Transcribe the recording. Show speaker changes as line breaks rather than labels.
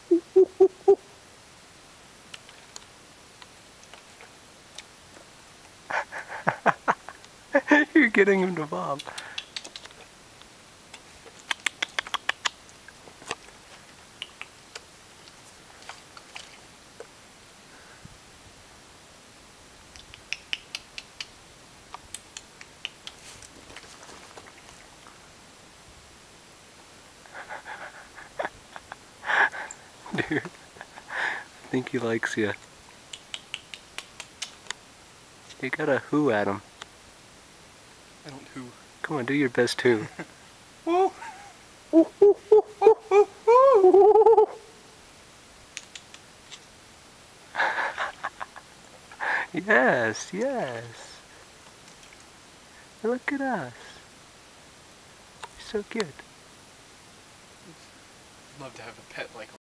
You're getting him to bob. Dude, I think he likes you. You gotta who at him.
I don't who.
Come on, do your best who.
Woo!
Yes, yes. Look at us. You're so cute.
I'd love to have a pet like